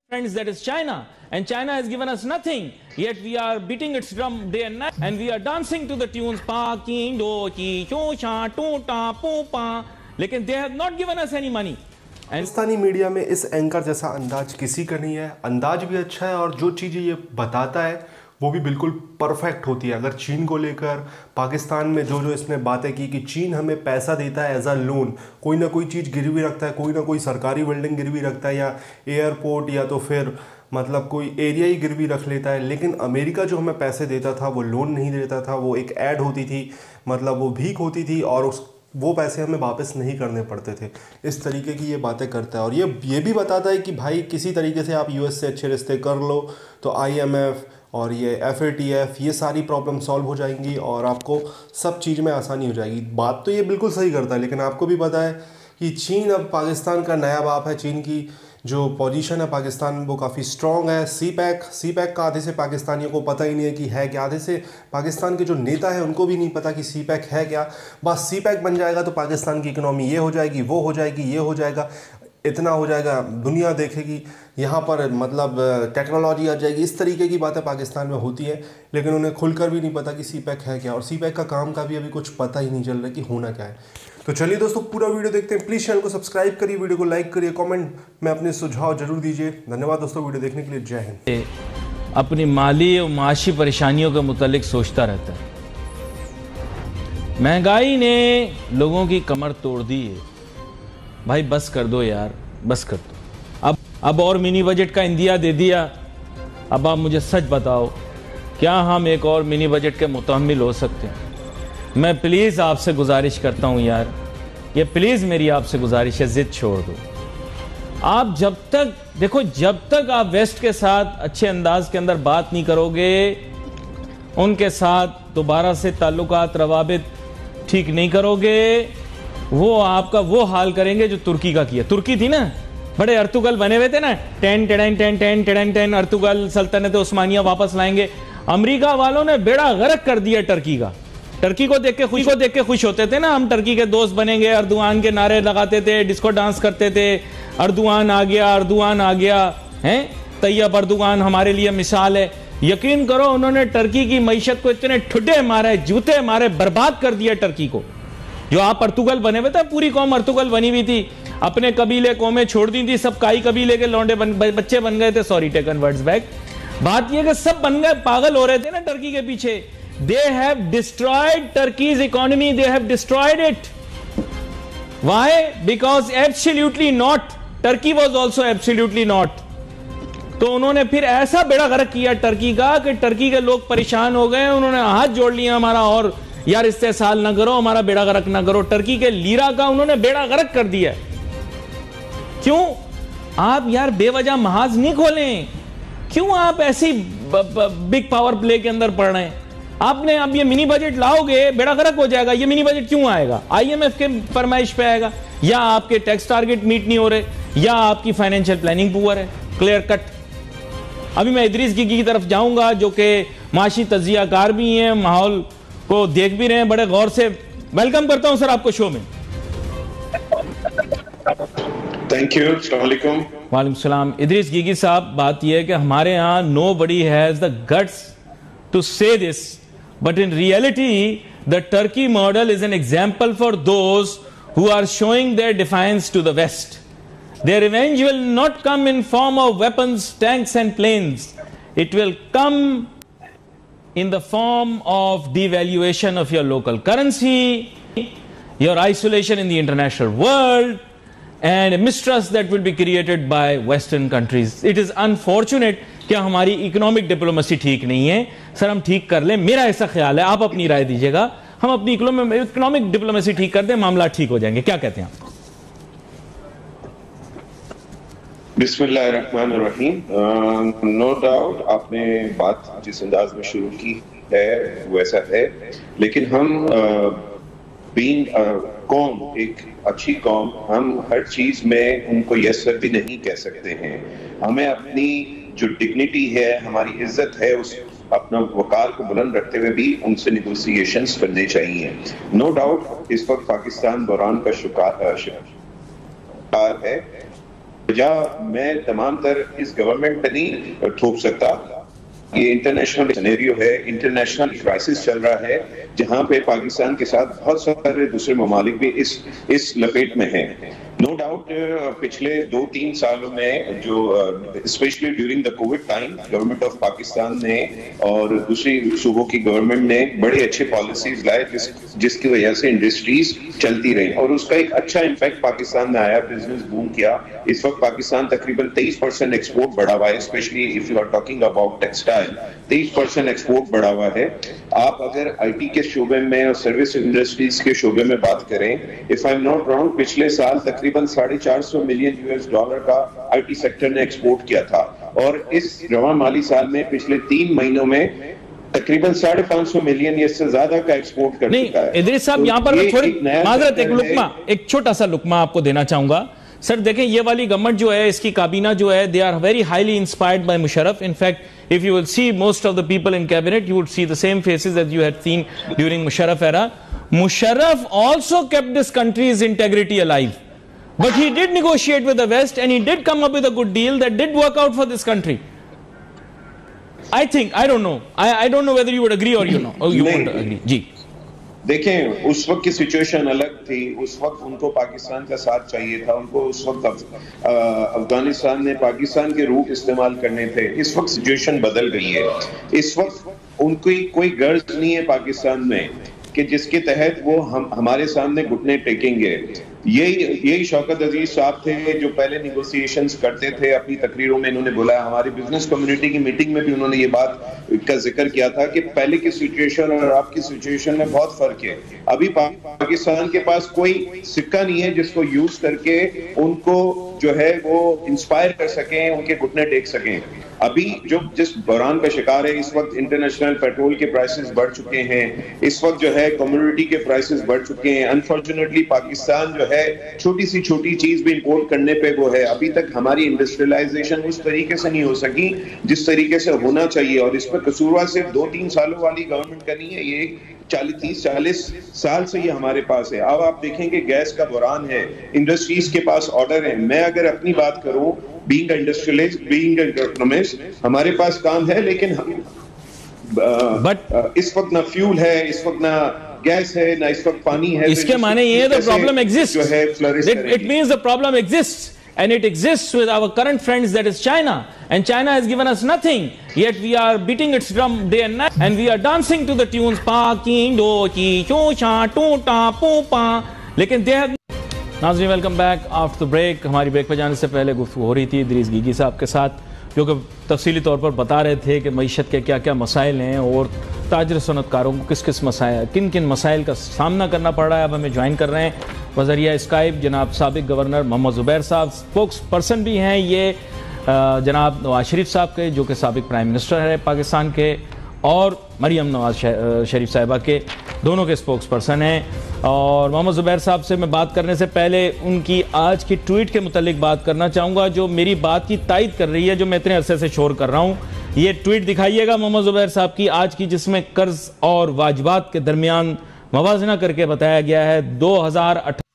friends, that is China, and China has given us nothing, yet we are beating its drum day and night, and we are dancing to the tunes pa king do chi cho cha to ta po pa, लेकिन they have not given us any money. Pakistani media में इस anchor जैसा अंदाज किसी का नहीं है। अंदाज भी अच्छा है और जो चीज़ें ये बताता है वो भी बिल्कुल परफेक्ट होती है। अगर चीन को लेकर पाकिस्तान में जो इसने बातें की कि चीन हमें पैसा देता है एज अ लोन, कोई ना कोई चीज़ गिरवी रखता है, कोई ना कोई सरकारी बिल्डिंग गिरवी रखता है या एयरपोर्ट या तो फिर मतलब कोई एरिया ही गिरवी रख लेता है, लेकिन अमेरिका जो हमें पैसे देता था वो लोन नहीं देता था, वो एक ऐड होती थी, मतलब वो भीख होती थी और वो पैसे हमें वापस नहीं करने पड़ते थे। इस तरीके की ये बातें करता है और ये भी बताता है कि भाई किसी तरीके से आप यूएस से अच्छे रिश्ते कर लो तो IMF और ये FATF ये सारी प्रॉब्लम सॉल्व हो जाएंगी और आपको सब चीज़ में आसानी हो जाएगी। बात तो ये बिल्कुल सही करता है, लेकिन आपको भी पता है कि चीन अब पाकिस्तान का नया बाप है। चीन की जो पोजीशन है पाकिस्तान में वो काफ़ी स्ट्रॉन्ग है। CPEC का आधे से पाकिस्तानियों को पता ही नहीं है कि है क्या, आधे से पाकिस्तान के जो नेता है उनको भी नहीं पता कि CPEC है क्या। बस CPEC बन जाएगा तो पाकिस्तान की इकनॉमी ये हो जाएगी, वो हो जाएगी, ये हो जाएगा, इतना हो जाएगा, दुनिया देखेगी, यहाँ पर मतलब टेक्नोलॉजी आ जाएगी। इस तरीके की बातें पाकिस्तान में होती है, लेकिन उन्हें खुलकर भी नहीं पता कि CPEC है क्या और CPEC का काम का भी अभी कुछ पता ही नहीं चल रहा कि होना क्या है। तो चलिए दोस्तों पूरा वीडियो देखते हैं। प्लीज़ चैनल को सब्सक्राइब करिए, वीडियो को लाइक करिए, कमेंट में अपने सुझाव जरूर दीजिए। धन्यवाद दोस्तों वीडियो देखने के लिए। जय हिंद। अपनी माली और माशी परेशानियों के मुतालिक सोचता रहता है। महंगाई ने लोगों की कमर तोड़ दी है। भाई बस कर दो यार, बस कर दो। अब और मिनी बजट का इंदिया दे दिया। अब आप मुझे सच बताओ, क्या हम एक और मिनी बजट के मुतहम्मिल हो सकते हैं? मैं प्लीज़ आपसे गुजारिश करता हूं यार, ये प्लीज़ मेरी आपसे गुजारिश है, जिद छोड़ दो। आप जब तक देखो, जब तक आप वेस्ट के साथ अच्छे अंदाज के अंदर बात नहीं करोगे, उनके साथ दोबारा से ताल्लुकात रवाबित ठीक नहीं करोगे, वो आपका वो हाल करेंगे जो तुर्की का किया। तुर्की थी ना, बड़े अर्तुगल बने हुए थे ना, 10 अर्तुगल सल्तनत उस्मानिया वापस लाएंगे। अमेरिका वालों ने बेड़ा गर्क कर दिया टर्की का। टर्की को देख के खुश होते थे ना, हम टर्की के दोस्त बनेंगे, अर्दुआन के नारे लगाते थे, डिस्को डांस करते थे, अर्दुआन आ गया, अर्दुआन आ गया है, तैयब अर्दुआन हमारे लिए मिसाल है। यकीन करो उन्होंने टर्की की मईशत को इतने ठुड्डे मारे, जूते मारे, बर्बाद कर दिया टर्की को। जो आप अर्तुगल बने हुए थे, पूरी कौम अर्तुगल बनी हुई थी, अपने कबीले कौमें छोड़ दी थी, सब काई कबीले के लौंडे बच्चे बन गए थे। Sorry, taken words back. बात यह कि सब बन गए, पागल हो रहे थे ना टर्की के पीछे। They have destroyed Turkey's economy. They have destroyed it. Why? Because absolutely not. Turkey was also absolutely not. तो उन्होंने फिर ऐसा बेड़ा गर्क किया टर्की का कि टर्की के लोग परेशान हो गए। उन्होंने हाथ जोड़ लिया हमारा, और यार इस्तेसाल ना करो, हमारा बेड़ा गर्क ना करो। टर्की के लीरा का उन्होंने बेड़ा गर्क कर दिया। क्यों? आप यार बेवजह महाज नहीं खोलें। क्यों आप ऐसी बिग पावर प्ले के अंदर पड़ रहे हैं? आपने अब ये मिनी बजट लाओगे, बेड़ा गर्क हो जाएगा। ये मिनी बजट क्यों आएगा? IMF के फरमाइश पे आएगा, या आपके टैक्स टारगेट मीट नहीं हो रहे, या आपकी फाइनेंशियल प्लानिंग पुअर है, क्लियर कट। अभी मैं इदरीस गिगी की तरफ जाऊंगा, जो कि माशी तजियाकार भी हैं, माहौल को देख भी रहे हैं बड़े गौर से। वेलकम करता हूं सर आपको शो में। Thank you. अस्सलाम वालेकुम। वालेकुम सलाम। इदरीस गिगी साहब, बात यह है कि हमारे यहाँ nobody has the guts to say this. But in reality, the Turkey model is an example for those who are showing their defiance to the West. Their revenge will not come in form of weapons, tanks and planes. It will come in the form of devaluation of your local currency, your isolation in the international world, and a mistrust that will be created by Western countries. It is unfortunate कि हमारी economic diplomacy ठीक नहीं है। Sir हम ठीक कर लें, मेरा ऐसा ख्याल है, आप अपनी राय दीजिएगा। हम अपनी इकोनॉमिक डिप्लोमेसी ठीक कर दें, मामला ठीक हो जाएंगे। क्या कहते हैं आप? बिस्मिल्लाहिर्रहमानिर्रहीम। नो डाउट आपने बात जिस अंदाज में शुरू की है वैसा है, लेकिन हम बीइंग कौम, एक अच्छी कौम, हम हर चीज में उनको यस सर भी नहीं कह सकते हैं। हमें अपनी जो डिग्निटी है, हमारी इज्जत है, उस अपना वकार को बुलंद रखते हुए भी उनसे निगोसिएशंस करने चाहिए। नो डाउट इस वक्त पाकिस्तान बहरान का शिकार है, वजह मैं तमाम तर इस गवर्नमेंट पे नहीं थोप सकता। ये इंटरनेशनल सिनेरियो है, इंटरनेशनल क्राइसिस चल रहा है, जहां पे पाकिस्तान के साथ बहुत सारे दूसरे ममालिक भी इस लपेट में हैं। नो डाउट पिछले 2-3 सालों में जो specially during the covid time government of Pakistan ने और दूसरी सूबों की गवर्नमेंट ने बड़े अच्छे पॉलिसीज लाए जिसकी वजह से इंडस्ट्रीज चलती रही और उसका एक अच्छा इम्पैक्ट पाकिस्तान में आया, बिजनेस बूम किया। इस वक्त पाकिस्तान तकरीबन 23% एक्सपोर्ट बढ़ा हुआ है, specially if you are talking about textile 23% export बढ़ा हुआ है। आप अगर आईटी के शोबे में और सर्विस इंडस्ट्रीज के शोबे में बात करें, if I am not wrong, पिछले साल तकरीबन $450 मिलियन का आईटी सेक्टर ने एक्सपोर्ट किया था और इस रवा माली साल में पिछले 3 महीनों में तकरीबन 550 मिलियन या इससे ज्यादा का एक्सपोर्ट कर चुका है। इदरीस साहब, यहाँ पर मैं थोड़ी माजरत एक छोटा सा लुकमा आपको देना चाहूंगा। सर देखें, ये वाली गवर्नमेंट जो है, इसकी काबीना जो है, they are very highly inspired by Musharraf. In fact if you will see most of the people in cabinet, you would see the same faces that you had seen during Musharraf era. Musharraf also kept this country's integrity alive, but he did negotiate with the West and he did come up with a good deal that did work out for this country. I think, I don't know, I don't know whether you would agree or you know, or you won't agree. जी देखें, उस वक्त की situation अलग थी। उस वक्त उनको पाकिस्तान का साथ चाहिए था, उनको उस वक्त अफगानिस्तान ने पाकिस्तान के रूट इस्तेमाल करने थे। इस वक्त सिचुएशन बदल गई है। इस वक्त उनकी कोई गर्ज नहीं है पाकिस्तान में कि जिसके तहत वो हमारे सामने घुटने टेकेंगे। यही शौकत अजीज साहब थे जो पहले निगोशिएशंस करते थे। अपनी तकरीरों में इन्होंने बोला, हमारी बिजनेस कम्युनिटी की मीटिंग में भी उन्होंने ये बात का जिक्र किया था कि पहले की सिचुएशन और अब की सिचुएशन में बहुत फर्क है। अभी पाकिस्तान के पास कोई सिक्का नहीं है जिसको यूज करके उनको जो है वो इंस्पायर कर सकें, उनके घुटने टेक सकें। अभी जो जिस बहरान का शिकार है, इस वक्त इंटरनेशनल पेट्रोल के प्राइसेस बढ़ चुके हैं, इस वक्त जो है कम्युनिटी के प्राइसेस बढ़ चुके हैं। अनफॉर्चुनेटली पाकिस्तान जो है छोटी सी छोटी चीज भी इंपोर्ट करने पे वो है। अभी तक हमारी इंडस्ट्रियलाइजेशन उस तरीके से नहीं हो सकी जिस तरीके से होना चाहिए और इस पर कसूरवार सिर्फ 2-3 सालों वाली गवर्नमेंट का नहीं है, ये 30-40 साल से ये हमारे पास है। अब आप देखेंगे गैस का बहरान है, इंडस्ट्रीज के पास ऑर्डर है। मैं अगर अपनी बात करूं, बीइंग इंडस्ट्रियलिस्ट, बीइंग इकोनॉमिस्ट, हमारे पास काम है, लेकिन बट इस वक्त ना फ्यूल है, इस वक्त ना गैस है, ना इस वक्त पानी है। इसके माने ये the problem exist, it means the problem exist and it exists with our current friends, that is China, and China has given us nothing, yet we are beating its drum day and night and we are dancing to the tunes pa king do chi cho cha to ta po pa, लेकिन they have। नाज़रीन, welcome back after the break. हमारी break पे जाने से पहले गुफ्तगू हो रही थी इदरीस गीगी साहब के साथ, जो कि तफसीली तौर पर बता रहे थे कि मईशत के क्या क्या मसाइल हैं और ताजर सनतकारों को किन किन मसाइल का सामना करना पड़ रहा है। अब हमें ज्वाइन कर रहे हैं वज़रिया स्काइप जनाब साबिक गवर्नर मोहम्मद ज़ुबैर साहब, स्पोक्स पर्सन भी हैं ये जनाब नवाज शरीफ साहब के, जो कि साबिक प्राइम मिनिस्टर है पाकिस्तान के, और मरियम नवाज शरीफ साहिबा के, दोनों के स्पोक्स पर्सन हैं। और मोहम्मद ज़ुबैर साहब से मैं बात करने से पहले उनकी आज की ट्वीट के मुतालिक बात करना चाहूँगा, जो मेरी बात की तायद कर रही है, जो मैं इतने अरसे से शोर कर रहा हूँ। ये ट्वीट दिखाइएगा मोहम्मद ज़ुबैर साहब की आज की, जिसमें कर्ज और वाजिबात के दरमियान मवाजना करके बताया गया है 2018